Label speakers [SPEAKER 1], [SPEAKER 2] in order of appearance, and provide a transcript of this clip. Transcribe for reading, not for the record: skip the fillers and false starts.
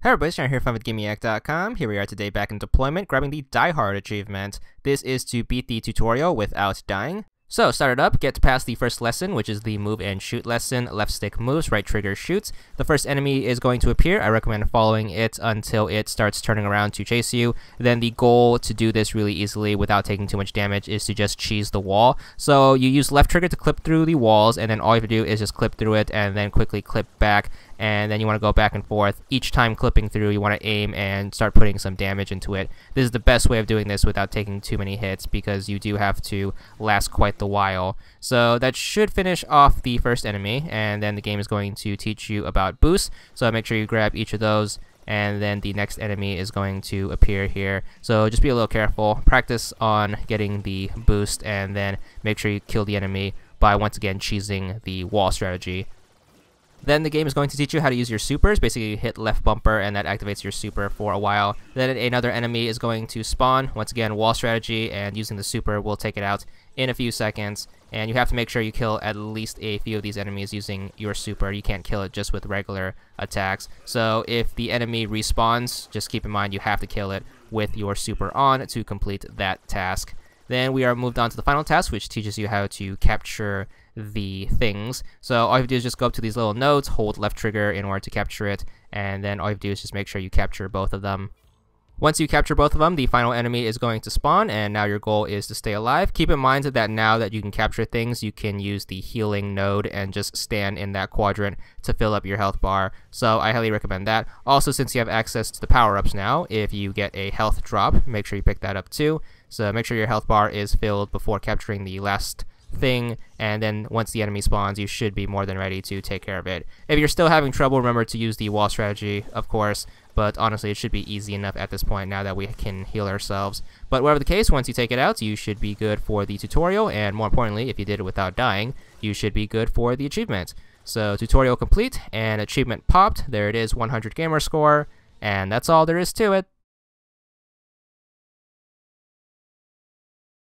[SPEAKER 1] Hey everybody, Sharon here from VidGamiac.com. Here we are today back in deployment, grabbing the Die Hard achievement. This is to beat the tutorial without dying. So, start it up, get past the first lesson, which is the move and shoot lesson. Left stick moves, right trigger shoots. The first enemy is going to appear. I recommend following it until it starts turning around to chase you. Then the goal to do this really easily without taking too much damage is to just cheese the wall. So you use left trigger to clip through the walls, and then all you have to do is just clip through it and then quickly clip back. And then you want to go back and forth. Each time clipping through, you want to aim and start putting some damage into it. This is the best way of doing this without taking too many hits, because you do have to last quite the while. So that should finish off the first enemy, and then the game is going to teach you about boosts. So make sure you grab each of those, and then the next enemy is going to appear here. So just be a little careful. Practice on getting the boost, and then make sure you kill the enemy by once again cheesing the wall strategy. Then the game is going to teach you how to use your supers. Basically, you hit left bumper and that activates your super for a while. Then another enemy is going to spawn. Once again, wall strategy, and using the super will take it out in a few seconds. And you have to make sure you kill at least a few of these enemies using your super. You can't kill it just with regular attacks. So if the enemy respawns, just keep in mind you have to kill it with your super on to complete that task. Then we are moved on to the final task, which teaches you how to capture the things. So all you have to do is just go up to these little nodes, hold left trigger in order to capture it, and then all you have to do is just make sure you capture both of them. Once you capture both of them, the final enemy is going to spawn, and now your goal is to stay alive. Keep in mind that now that you can capture things, you can use the healing node and just stand in that quadrant to fill up your health bar. So I highly recommend that. Also, since you have access to the power-ups now, if you get a health drop, make sure you pick that up too. So make sure your health bar is filled before capturing the last thing, and then once the enemy spawns, you should be more than ready to take care of it. If you're still having trouble, remember to use the wall strategy, of course, but honestly it should be easy enough at this point now that we can heal ourselves. But whatever the case, once you take it out, you should be good for the tutorial, and more importantly, if you did it without dying, you should be good for the achievement. So tutorial complete, and achievement popped. There it is, 100 gamer score, and that's all there is to it.